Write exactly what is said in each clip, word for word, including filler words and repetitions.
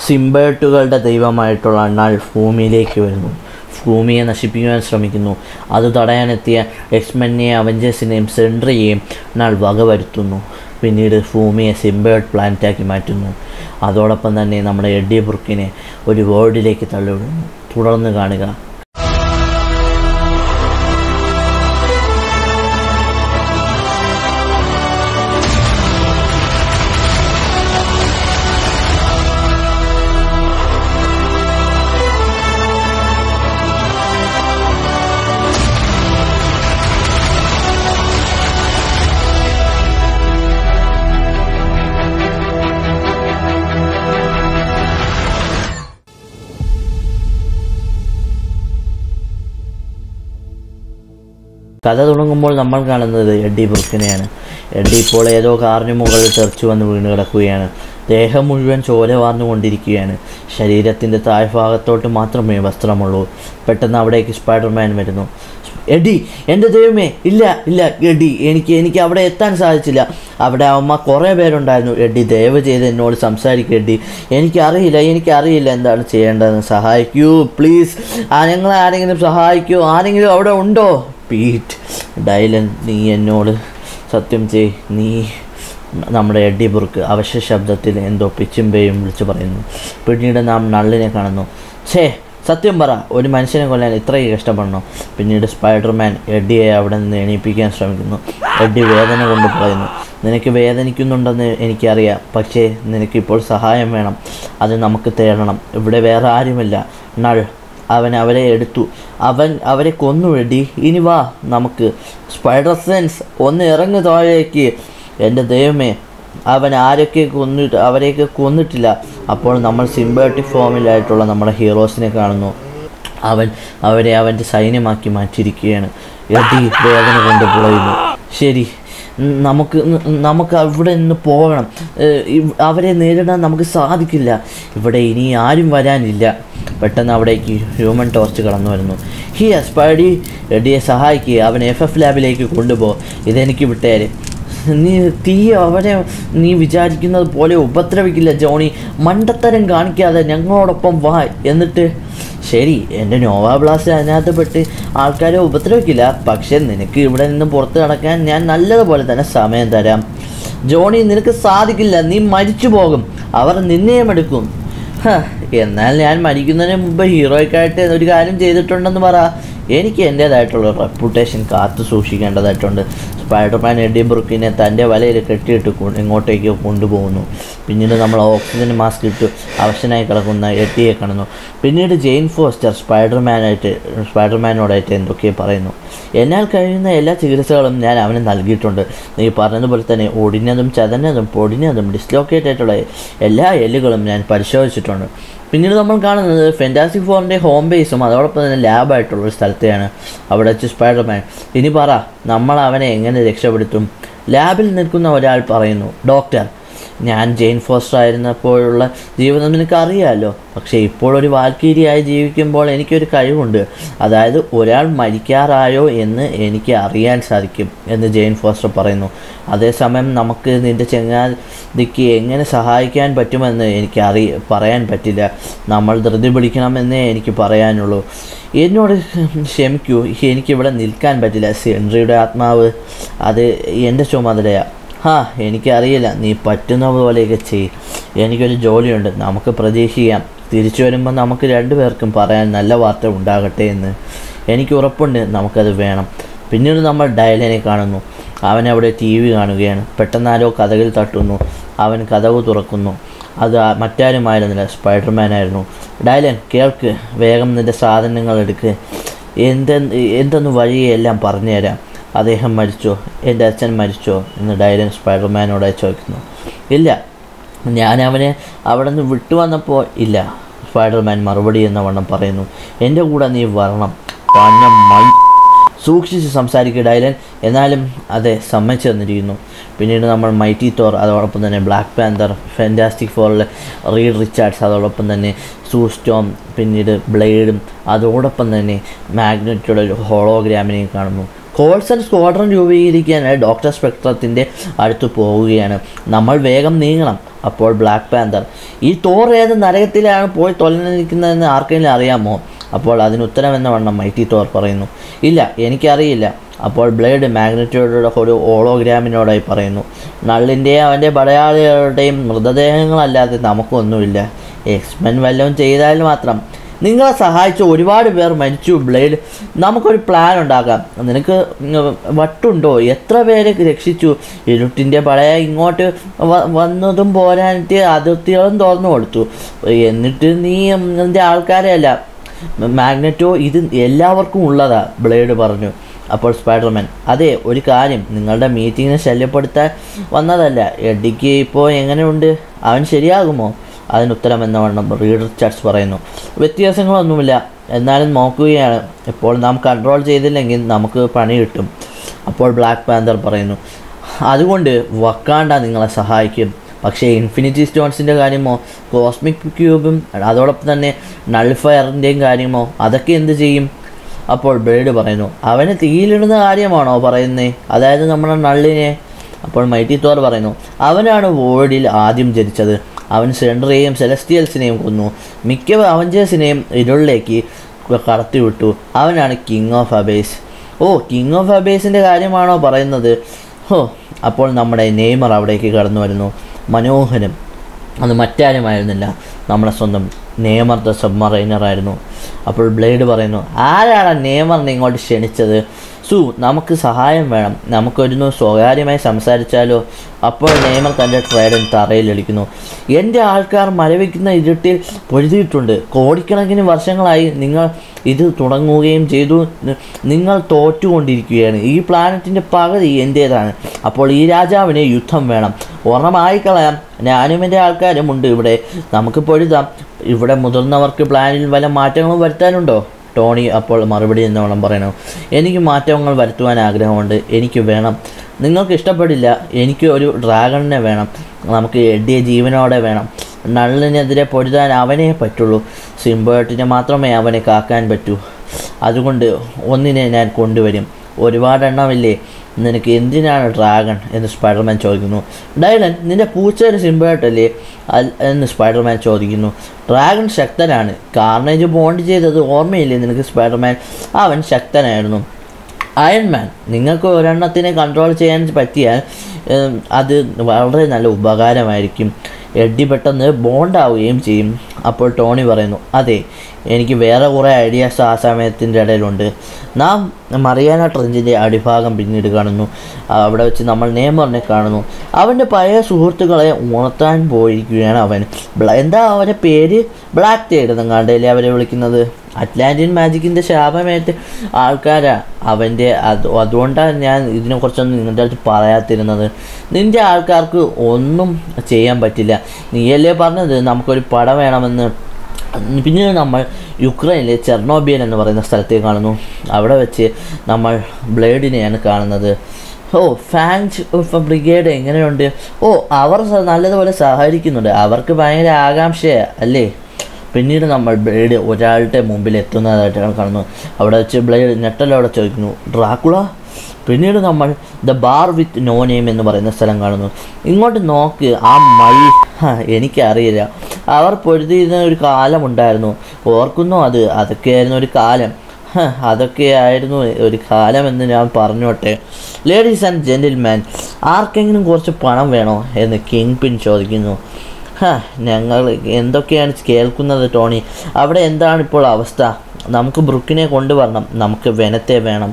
സിംബയോട്ടുകളുടെ ദൈവമായിട്ടുള്ള നൾ ഭൂമിയിലേക്ക് വരുന്നു. ഭൂമിയെ നശിപ്പിക്കുവാൻ ശ്രമിക്കുന്നു. അത് തടയാനെത്തിയ എക്സ്മെനെയും അവഞ്ചേഴ്സിനെയും സെൻട്രിയെയും നൾ വകവരുത്തുന്നു. പിന്നീട് ഭൂമിയെ സിംബയോട്ട് പ്ലാനറ്റാക്കി മാറ്റുന്നു. അതോടൊപ്പം തന്നെ നമ്മുടെ എഡ്ഡി ബ്രൂക്കിനെ ഒരു വേൾഡിലേക്ക് തള്ളിവിടുന്നു. തുടർന്ന് കാണുക. കഥ തുടങ്ങുമ്പോൾ നമ്മൾ കാണുന്നത് എഡ്ഡി ബ്രൂക്കിനെയാണ്. എഡ്ഡി ഇപ്പോൾ ഏതോ കാറിന് മുകളിൽ തെറിച്ചു വന്ന് വീണ് കിടക്കുകയാണ്. ദേഹം മുഴുവൻ ചോര വാർന്നുകൊണ്ടിരിക്കുകയാണ്. ശരീരത്തിൻ്റെ താഴ്ഭാഗത്തോട്ട് മാത്രമേ വസ്ത്രമുള്ളൂ. പെട്ടെന്ന് അവിടേക്ക് സ്പൈഡർമാൻ വരുന്നു. എഡ്ഡി, എൻ്റെ ദൈവമേ, ഇല്ല ഇല്ല എഡ്ഡി, എനിക്ക് എനിക്ക് അവിടെ എത്താൻ സാധിച്ചില്ല. അവിടെ അമ്മ കുറേ പേരുണ്ടായിരുന്നു. എഡ്ഡി, ദയവ് ചെയ്ത് എന്നോട് സംസാരിക്കുക എഡ്ഡി. എനിക്കറിയില്ല എനിക്കറിയില്ല എന്താണ് ചെയ്യേണ്ടതെന്ന്. സഹായിക്കൂ പ്ലീസ്. ആ ഞങ്ങളെ ആരെങ്കിലും സഹായിക്കൂ. ആരെങ്കിലും അവിടെ ഉണ്ടോ? പീറ്റ്, ഡൈലൻ, നീ എന്നോട് സത്യം ചെയ്. നീ നമ്മുടെ എഡ്ഡി ബ്രൂക്ക് അവശ്യ ശബ്ദത്തിൽ എന്തോ പിച്ചുമ്പേയും വിളിച്ചു പറയുന്നു. പിന്നീട് നാം നള്ളിനെ കാണുന്നു. ഛേ, സത്യം പറ, ഒരു മനുഷ്യനെ കൊല്ലാൻ ഇത്രയും കഷ്ടപ്പെടണോ? പിന്നീട് സ്പൈഡർമാൻ എഡ്ഡിയെ അവിടെ നിന്ന് എണീപ്പിക്കാൻ ശ്രമിക്കുന്നു. എഡ്ഡി വേദന കൊണ്ട് പറയുന്നു. നിനക്ക് വേദനിക്കുന്നുണ്ടെന്ന് എനിക്കറിയാം, പക്ഷേ നിനക്കിപ്പോൾ സഹായം വേണം. അത് നമുക്ക് തേടണം. ഇവിടെ വേറെ ആരുമില്ല. നൾ, അവൻ അവരെ എടുത്തു. അവൻ അവരെ കൊന്നു എഡ്ഡി. ഇനി വാ നമുക്ക്. സ്പൈഡർ സെൻസ്, ഒന്ന് ഇറങ്ങു താഴേക്ക്. എൻ്റെ ദൈവമേ, അവൻ ആരൊക്കെ കൊന്നിട്ട് അവരെയൊക്കെ കൊന്നിട്ടില്ല. അപ്പോൾ നമ്മൾ സിംബയോട്ടിക് ഫോമിലായിട്ടുള്ള നമ്മുടെ ഹീറോസിനെ കാണുന്നു. അവൻ അവരെ അവൻ്റെ സൈന്യമാക്കി മാറ്റിയിരിക്കുകയാണ്. എഡ്ഡി വേദന കൊണ്ട് പുളയുന്നു. ശരി, നമുക്ക് നമുക്ക് അവിടെ നിന്ന് പോകണം. അവരെ നേരിടാൻ നമുക്ക് സാധിക്കില്ല. ഇവിടെ ഇനി ആരും വരാനില്ല. പെട്ടെന്ന് അവിടേക്ക് ഹ്യൂമൻ ടോർച്ച് കടന്നു വരുന്നു. ഹിയ സ്പൈഡി, എഡ്ഡിയെ സഹായിക്കുക. അവൻ എഫ് എഫ് ലാബിലേക്ക് കൊണ്ടുപോ. ഇതെനിക്ക് വിട്ടേര്. നീ തീ അവരെ നീ വിചാരിക്കുന്നത് പോലെ ഉപദ്രവിക്കില്ല ജോണി. മണ്ടത്തരം കാണിക്കാതെ ഞങ്ങളോടൊപ്പം വാ. എന്നിട്ട് ശരി, എൻ്റെ നോവാ ബ്ലാസ്റ്റ് അതിനകത്ത് പെട്ട് ആൾക്കാരെ ഉപദ്രവിക്കില്ല. പക്ഷേ നിനക്ക് ഇവിടെ നിന്ന് പുറത്ത് കടക്കാൻ ഞാൻ നല്ലതുപോലെ തന്നെ സമയം തരാം. ജോണി, നിനക്ക് സാധിക്കില്ല. നീ മരിച്ചു പോകും. അവർ നിന്നെയും എടുക്കും. എന്നാൽ ഞാൻ മരിക്കുന്നതിന് മുമ്പ് ഹീറോയ്ക്കായിട്ട് ഒരു കാര്യം ചെയ്തിട്ടുണ്ടെന്ന് പറ. എനിക്ക് എൻ്റേതായിട്ടുള്ള റെപ്യൂട്ടേഷൻ കാത്തു സൂക്ഷിക്കേണ്ടതായിട്ടുണ്ട്. സ്പൈഡർമാൻ എഡ്ഡി ബ്രൂക്കിനെ തൻ്റെ വലയിൽ കെട്ടിയിട്ട് ഇങ്ങോട്ടേക്ക് കൊണ്ടുപോകുന്നു. പിന്നീട് നമ്മൾ ഓക്സിജൻ മാസ്ക് ഇട്ട് അവശനായി കിടക്കുന്ന എഡ്ഡിയെ കാണുന്നു. പിന്നീട് ജെയിൻ ഫോസ്റ്റർ സ്പൈഡർമാനായിട്ട് സ്പൈഡർമാനോടായിട്ട് എന്തൊക്കെ പറയുന്നു. എന്നാൽ കഴിയുന്ന എല്ലാ ചികിത്സകളും ഞാൻ അവന് നൽകിയിട്ടുണ്ട്. നീ പറഞ്ഞതുപോലെ തന്നെ ഒടിഞ്ഞതും ചതഞ്ഞതും പൊടിഞ്ഞതും ഡിസ്ലോക്കേറ്റ് ആയിട്ടുള്ള എല്ലാ എല്ലുകളും ഞാൻ പരിശോധിച്ചിട്ടുണ്ട്. പിന്നീട് നമ്മൾ കാണുന്നത് ഫാന്റാസ്റ്റിക് ഫോറിൻ്റെ ഹോം ബേസും അതോടൊപ്പം തന്നെ ലാബായിട്ടുള്ളൊരു സ്ഥലത്തെയാണ്. അവിടെ വെച്ച് സ്പൈഡർമാൻ, ഇനി പറ, നമ്മൾ അവനെ എങ്ങനെ രക്ഷപ്പെടുത്തും? ലാബിൽ നിൽക്കുന്ന ഒരാൾ പറയുന്നു, ഡോക്ടർ, ഞാൻ ജെയിൻ ഫോസ്റ്റർ ആയിരുന്നപ്പോഴുള്ള ജീവിതം നിനക്ക് അറിയാമല്ലോ. പക്ഷേ ഇപ്പോൾ ഒരു വാൽക്കീരിയായി ജീവിക്കുമ്പോൾ എനിക്കൊരു കഴിവുണ്ട്. അതായത് ഒരാൾ മരിക്കാറായോ എന്ന് എനിക്ക് അറിയാൻ സാധിക്കും എന്ന് ജെയിൻ ഫോസ്റ്റർ പറയുന്നു. അതേസമയം നമുക്ക് നിൻ്റെ ചങ്ങാതിക്ക് എങ്ങനെ സഹായിക്കാൻ പറ്റുമെന്ന് എനിക്ക് അറി പറയാൻ പറ്റില്ല. നമ്മൾ ധൃതി പിടിക്കണമെന്നേ എനിക്ക് പറയാനുള്ളൂ. എന്നോട് ക്ഷമിക്കൂ, എനിക്കിവിടെ നിൽക്കാൻ പറ്റില്ല. സെൻട്രിയുടെ ആത്മാവ്, അത് എൻ്റെ ചുമതലയാണ്. ഹാ, എനിക്കറിയില്ല. നീ പറ്റുന്ന പോലെയൊക്കെ ചെയ്യും. എനിക്കൊരു ജോലിയുണ്ട്. നമുക്ക് പ്രതീക്ഷിക്കാം. തിരിച്ചു വരുമ്പോൾ നമുക്ക് രണ്ടുപേർക്കും പറയാൻ നല്ല വാർത്ത ഉണ്ടാകട്ടെ എന്ന് എനിക്ക് ഉറപ്പുണ്ട്. നമുക്കത് വേണം. പിന്നീട് നമ്മൾ ഡയലിനെ കാണുന്നു. അവനവിടെ ടി വി കാണുകയാണ്. പെട്ടെന്നാരോ കഥകിൽ തട്ടുന്നു. അവൻ കഥകു തുറക്കുന്നു. അത് മറ്റാരുമായിരുന്നില്ല, സ്പൈഡർമാനായിരുന്നു. ഡയലൻ, കേൾക്ക്, വേഗം നിൻ്റെ സാധനങ്ങൾ എടുക്ക്. എന്തെ എന്തെന്ന് വഴിയെല്ലാം പറഞ്ഞു തരാം. അദ്ദേഹം മരിച്ചോ? എൻ്റെ അച്ഛൻ മരിച്ചോ എന്ന് ഡയലൻ സ്പൈഡർമാനോട് ചോദിക്കുന്നു. ഇല്ല, ഞാൻ അവനെ അവിടെ നിന്ന് വിട്ടുവന്നപ്പോൾ ഇല്ല. സ്പൈഡർമാൻ മറുപടി എന്ന വണ്ണം പറയുന്നു. എൻ്റെ കൂടെ നീ വരണം. പഞ്ഞ മൈ സൂക്ഷിച്ച് സംസാരിക്കുക ഡയലൻ. എന്നാലും അതെ, സമ്മതിച്ചു തന്നിരിക്കുന്നു. പിന്നീട് നമ്മൾ മൈറ്റി തോർ, അതോടൊപ്പം തന്നെ ബ്ലാക്ക് പാന്തർ, ഫാന്റാസ്റ്റിക് ഫോറിലെ റീഡ് റിച്ചാർഡ്സ്, അതോടൊപ്പം തന്നെ സൂസ്റ്റോം, പിന്നീട് ബ്ലേഡും, അതോടൊപ്പം തന്നെ മാഗ്നറ്റോടെ ഒരു ഹോളോഗ്രാമിനെയും കാണുന്നു. കോൾസൺ സ്ക്വാഡ്രൺ രൂപീകരിക്കാനായി ഡോക്ടർ സ്പെക്ട്രത്തിൻ്റെ അടുത്ത് പോവുകയാണ്. നമ്മൾ വേഗം നീങ്ങണം. അപ്പോൾ ബ്ലാക്ക് പാന്തർ, ഈ തോർ ഏത് നരകത്തിലാണ് പോയി തൊലനിൽക്കുന്നതെന്ന് ആർക്കെങ്കിലും അറിയാമോ? അപ്പോൾ അതിന് ഉത്തരമെന്ന വണ്ണം മൈറ്റി തോർ പറയുന്നു, ഇല്ല, എനിക്കറിയില്ല. അപ്പോൾ ബ്ലേഡ് മാഗ്നറ്റോയുടെ ഒരു ഓളോഗ്രാമിനോടായി പറയുന്നു, നള്ളിൻ്റെയും അവൻ്റെ പടയാളികളുടെയും മൃതദേഹങ്ങളല്ലാതെ നമുക്കൊന്നുമില്ല. എക്സ്മെൻ വല്ലതും ചെയ്താൽ മാത്രം. നിങ്ങളെ സഹായിച്ച ഒരുപാട് പേർ മരിച്ചു ബ്ലേഡ്. നമുക്കൊരു പ്ലാൻ ഉണ്ടാക്കാം. നിനക്ക് വട്ടുണ്ടോ? എത്ര പേരെ രക്ഷിച്ചു? ഇരുട്ടിൻ്റെ പടയ ഇങ്ങോട്ട് വന്നതും പോരാനിട്ട് അതിർത്തികളും തുറന്നു കൊടുത്തു. എന്നിട്ട് നീ നിൻ്റെ ആൾക്കാരെ അല്ല മാഗ്നറ്റോ, ഇത് എല്ലാവർക്കും ഉള്ളതാ, ബ്ലേഡ് പറഞ്ഞു. അപ്പോൾ സ്പൈഡർമാൻ, അതെ, ഒരു കാര്യം, നിങ്ങളുടെ മീറ്റിങ്ങിനെ ശല്യപ്പെടുത്താൻ വന്നതല്ല. എഡിക്ക് ഇപ്പോൾ എങ്ങനെയുണ്ട്? അവൻ ശരിയാകുമോ? അതിനുത്തരം എന്ന വണ്ണം റീഡ് റിച്ചാർഡ്സ് പറയുന്നു, വ്യത്യാസങ്ങളൊന്നുമില്ല, എന്നാലും നോക്കുകയാണ്. ഇപ്പോൾ നാം കൺട്രോൾ ചെയ്തില്ലെങ്കിൽ നമുക്ക് പണി കിട്ടും. അപ്പോൾ ബ്ലാക്ക് പാന്തർ പറയുന്നു, അതുകൊണ്ട് വക്കാണ്ട നിങ്ങളെ സഹായിക്കും. പക്ഷേ ഇൻഫിനിറ്റി സ്റ്റോൺസിൻ്റെ കാര്യമോ, കോസ്മിക് ക്യൂബും അതോടൊപ്പം തന്നെ നൾഫയറിൻ്റെയും കാര്യമോ, അതൊക്കെ എന്ത് ചെയ്യും? അപ്പോൾ ബ്ലേഡ് പറയുന്നു, അവനെ തീയിലിടുന്ന കാര്യമാണോ പറയുന്നത്? അതായത് നമ്മുടെ നള്ളിനെ. അപ്പോൾ മൈറ്റി തോർ പറയുന്നു, അവനാണ് വോയിഡിൽ ആദ്യം ജനിച്ചത്. അവൻ സെൻഡറേയും സെലസ്റ്റിയൽസിനെയും കൊന്നു. മിക്ക അവഞ്ചേഴ്സിനെയും ഇരുളിലേക്ക് കടത്തിവിട്ടു. അവനാണ് കിങ് ഓഫ് അബേസ്. ഓ, കിങ് ഓഫ് അബേസിൻ്റെ കാര്യമാണോ പറയുന്നത്? ഓ, അപ്പോൾ നമ്മുടെ നെയ്മർ അവിടേക്ക് കടന്നു വരുന്നു. മനോഹരം. അത് മറ്റാരുമായിരുന്നില്ല, നമ്മുടെ സ്വന്തം നെയ്മർ ദ സബ്മറൈനറായിരുന്നു. അപ്പോൾ ബ്ലേഡ് പറയുന്നു, ആരാണ് നെയ്മറിനെ ഇങ്ങോട്ട് ക്ഷണിച്ചത്? സു, നമുക്ക് സഹായം വേണം. നമുക്കൊരുന്നു സ്വകാര്യമായി സംസാരിച്ചാലോ? അപ്പോൾ നെയ്മർ തൻ്റെ ട്രൈഡൻ തറയിലടിക്കുന്നു. എൻ്റെ ആൾക്കാർ മരവിക്കുന്ന ഇരുട്ടിൽ പൊരുതിയിട്ടുണ്ട്. കോടിക്കണക്കിന് വർഷങ്ങളായി നിങ്ങൾ ഇത് തുടങ്ങുകയും ചെയ്തു. നിങ്ങൾ തോറ്റുകൊണ്ടിരിക്കുകയാണ്. ഈ പ്ലാനറ്റിൻ്റെ പകുതി എൻ്റേതാണ്. അപ്പോൾ ഈ രാജാവിന് യുദ്ധം വേണം. ഒരെണ്ണമായി കളയാം. ഞാനും എൻ്റെ ആൾക്കാരും ഉണ്ട് ഇവിടെ. നമുക്ക് പൊരുതാം. ഇവിടെ മുതിർന്നവർക്ക് പ്ലാനിൽ വല്ല മാറ്റങ്ങളും വരുത്താനുണ്ടോ? ടോണി അപ്പോൾ മറുപടി എന്നോണം പറയണം, എനിക്ക് മാറ്റങ്ങൾ വരുത്തുവാൻ ആഗ്രഹമുണ്ട്. എനിക്ക് വേണം. നിങ്ങൾക്ക് ഇഷ്ടപ്പെടില്ല. എനിക്ക് ഒരു ഡ്രാഗണിനെ വേണം. നമുക്ക് എഡിയെ ജീവനോടെ വേണം. നള്ളിനെതിരെ പൊരുതാൻ അവനേ പറ്റുള്ളൂ. സിംബേർട്ടിനെ മാത്രമേ അവനെ കാക്കാൻ പറ്റൂ. അതുകൊണ്ട് ഒന്നിനെ ഞാൻ കൊണ്ടുവരും. ഒരുപാടെണ്ണമില്ലേ? നിനക്ക് എന്തിനാണ് ഡ്രാഗൺ എന്ന് സ്പൈഡർമാൻ ചോദിക്കുന്നു. ഡൈലൻ, നിൻ്റെ പൂച്ച ഒരു സിംബേർട്ടല്ലേ എന്ന് സ്പൈഡർമാൻ ചോദിക്കുന്നു. ഡ്രാഗൺ ശക്തനാണ്. കാർണേജ് ബോണ്ട് ചെയ്തത് ഓർമ്മയില്ലേ നിനക്ക് സ്പൈഡർമാൻ? അവൻ ശക്തനായിരുന്നു. അയൺമാൻ, നിങ്ങൾക്ക് ഒരെണ്ണത്തിനെ കൺട്രോൾ ചെയ്യാൻ പറ്റിയാൽ അത് വളരെ നല്ല ഉപകാരമായിരിക്കും. എഡ്ഡി പെട്ടെന്ന് ബോണ്ടാവുകയും ചെയ്യും. അപ്പോൾ ടോണി പറയുന്നു, അതെ, എനിക്ക് വേറെ കുറേ ഐഡിയാസ് ആ സമയത്തിൻ്റെ ഇടയിലുണ്ട്. നാം മറിയാന ട്രെഞ്ചിൻ്റെ അടിഭാഗം പിന്നീട് കാണുന്നു. അവിടെ വെച്ച് നമ്മൾ നെയ്മറിനെ കാണുന്നു. അവൻ്റെ പഴയ സുഹൃത്തുക്കളെ ഉണർത്താൻ പോയിരിക്കുകയാണ് അവൻ. എന്താ അവൻ്റെ പേര്? ബ്ലാക്ക് ടൈഡ് എന്നെങ്ങാണ്ടല്ലേ അവരെ വിളിക്കുന്നത്. അറ്റ്ലാന്റിയൻ മാജിക്കിൻ്റെ ശാപമേറ്റ് ആൾക്കാരാ അവൻ്റെ. അത് അതുകൊണ്ടാണ് ഞാൻ ഇതിനെക്കുറിച്ചൊന്നും നിങ്ങളുടെ അടുത്ത് പറയാതിരുന്നത്. നിൻ്റെ ആൾക്കാർക്ക് ഒന്നും ചെയ്യാൻ പറ്റില്ല. നീയല്ലേ പറഞ്ഞത് നമുക്കൊരു പട വേണമെന്ന്. പിന്നീട് നമ്മൾ യുക്രൈനിലെ ചെർണോബിയൻ എന്ന് പറയുന്ന സ്ഥലത്തേക്ക് കാണുന്നു. അവിടെ വെച്ച് നമ്മൾ ബ്ലേഡിനെയാണ് കാണുന്നത്. ഓ, ഫാങ്സ് ബ്രിഗേഡ് എങ്ങനെയുണ്ട്? ഓ, അവർ നല്ലതുപോലെ സഹകരിക്കുന്നുണ്ട്. അവർക്ക് ഭയങ്കര ആകാംക്ഷ അല്ലേ? പിന്നീട് നമ്മൾ ബ്ലേഡ് ഒരാളുടെ മുമ്പിൽ എത്തുന്നതായിട്ടാണ് കാണുന്നത്. അവിടെ വെച്ച് ബ്ലേഡ് ഞെട്ടലോടെ ചോദിക്കുന്നു, ഡ്രാക്കുള? പിന്നീട് നമ്മൾ the bar with no name എന്ന് പറയുന്ന സ്ഥലം കാണുന്നു. ഇങ്ങോട്ട് നോക്ക്, ആ മൈ എനിക്കറിയില്ല. അവർ പൊരുതിയിരുന്ന ഒരു കാലമുണ്ടായിരുന്നു. ഓർക്കുന്നു അത്? അതൊക്കെയായിരുന്നു ഒരു കാലം. അതൊക്കെയായിരുന്നു ഒരു കാലമെന്ന് ഞാൻ പറഞ്ഞോട്ടെ. ലേഡീസ് ആൻഡ് ജെൻറ്റിൽമാൻ, ആർക്കെങ്കിലും കുറച്ച് പണം വേണോ എന്ന് കിങ് പിൻ ചോദിക്കുന്നു. ഹാ, ഞങ്ങൾ എന്തൊക്കെയാണ് കേൾക്കുന്നത് ടോണി? അവിടെ എന്താണ് ഇപ്പോൾ അവസ്ഥ? നമുക്ക് ബ്രുക്കിനെ കൊണ്ടുവരണം. നമുക്ക് വെനത്തെ വേണം.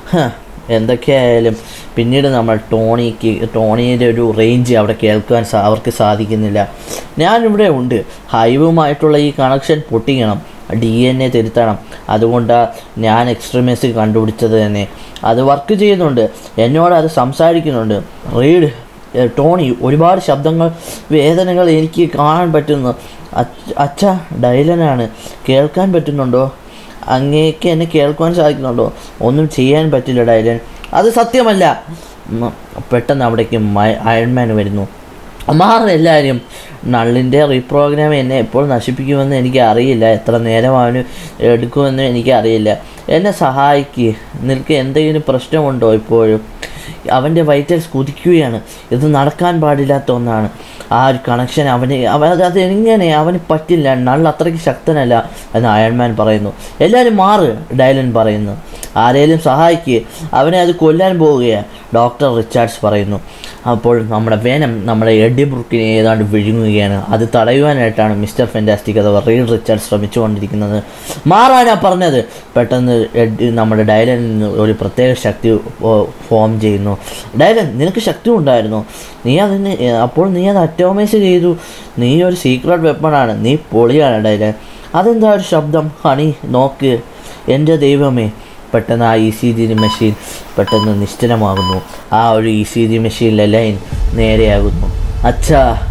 എന്തൊക്കെയായാലും പിന്നീട് നമ്മൾ ടോണിക്ക് ടോണിയുടെ ഒരു റേഞ്ച് അവിടെ കേൾക്കുവാൻ സാ അവർക്ക് സാധിക്കുന്നില്ല. ഞാനിവിടെ ഉണ്ട്. ഹൈവുമായിട്ടുള്ള ഈ കണക്ഷൻ പൊട്ടിക്കണം. ഡി എൻ എ തിരുത്തണം. അതുകൊണ്ടാണ് ഞാൻ എക്സ്ട്രീമിസ്റ്റ് കണ്ടുപിടിച്ചത് തന്നെ. അത് വർക്ക് ചെയ്യുന്നുണ്ട്. എന്നോട് അത് സംസാരിക്കുന്നുണ്ട്. റീഡ്, ടോണി, ഒരുപാട് ശബ്ദങ്ങൾ, വേദനകൾ എനിക്ക് കാണാൻ പറ്റുന്നു. അച്ഛ, ഡൈലനാണ്. കേൾക്കാൻ പറ്റുന്നുണ്ടോ? അങ്ങേക്ക് എന്നെ കേൾക്കുവാൻ സാധിക്കുന്നുണ്ടോ? ഒന്നും ചെയ്യാൻ പറ്റില്ല ഡൈലൻ. അത് സത്യമല്ല. പെട്ടെന്ന് അവിടേക്ക് അയൺമാൻ വരുന്നു. മാറും എല്ലാവരും. നള്ളിൻ്റെ റീപ്രോഗ്രാം എന്നെ എപ്പോൾ നശിപ്പിക്കുമെന്ന് എനിക്ക് അറിയില്ല. എത്ര നേരം അവന് എടുക്കുമെന്ന് എനിക്ക് അറിയില്ല. എന്നെ സഹായിക്കുക, നിനക്ക് എന്തെങ്കിലും പ്രശ്നമുണ്ടോ ഇപ്പോഴും? അവൻ്റെ വൈറ്റൽസ് കുതിക്കുകയാണ്. ഇത് നടക്കാൻ പാടില്ലാത്ത ഒന്നാണ്. ആ ഒരു കണക്ഷൻ അവന് അവ അതെങ്ങനെ അവന് പറ്റില്ല, നൾ അത്രയ്ക്ക് ശക്തനല്ല എന്ന് അയൺമാൻ പറയുന്നു. എല്ലാവരും മാറ്, ഡൈലൻ പറയുന്നു. ആരെയും സഹായിക്കുക, അവനെ അത് കൊല്ലാൻ പോവുകയാണ് ഡോക്ടർ റിച്ചാർഡ്സ് പറയുന്നു. അപ്പോൾ നമ്മുടെ വെനം നമ്മുടെ എഡ്ഡി ബ്രൂക്കിനെ ഏതാണ്ട് വിഴുങ്ങുകയാണ്. അത് തടയുവാനായിട്ടാണ് മിസ്റ്റർ ഫെൻറ്റാസ്റ്റിക് അഥവാ റീഡ് റിച്ചാർഡ്സ് ശ്രമിച്ചുകൊണ്ടിരിക്കുന്നത്. മാറാനാ പറഞ്ഞത്. പെട്ടെന്ന് എഡ്ഡി നമ്മുടെ ഡൈലനിൽ നിന്ന് ഒരു പ്രത്യേക ശക്തി ഫോം ചെയ്യുന്നു. ഡൈലൻ, നിനക്ക് ശക്തി ഉണ്ടായിരുന്നു, നീ അതിന് അപ്പോൾ നീ അത് അറ്റോമൈസ് ചെയ്തു. നീ ഒരു സീക്രട്ട് വെപ്പണാണ്, നീ പൊളിയാണ് ഡൈലൻ. അതെന്താ ഒരു ശബ്ദം? ഹണി നോക്ക്, എൻ്റെ ദൈവമേ. പെട്ടെന്ന് ആ ഇ സി ജി മെഷീൻ പെട്ടെന്ന് നിശ്ചലമാകുന്നു. ആ ഒരു ഇ സി ജി മെഷീനിലെ ലൈൻ നേരെയാകുന്നു. അച്ഛാ